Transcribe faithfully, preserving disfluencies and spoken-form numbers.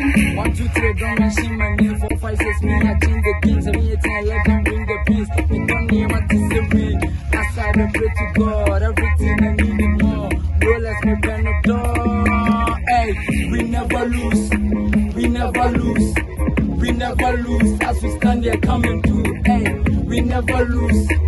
One, two, three, don't mention my name. Four, five, six, me, I change the game. Seven, eight, nine, eleven, bring the peace. Me don't name what to say me. That's how I pray to God. Everything I need and more. Rollers, me pen the door. Hey, we never lose. We never lose. We never lose. As we stand here coming through. Hey, we never lose.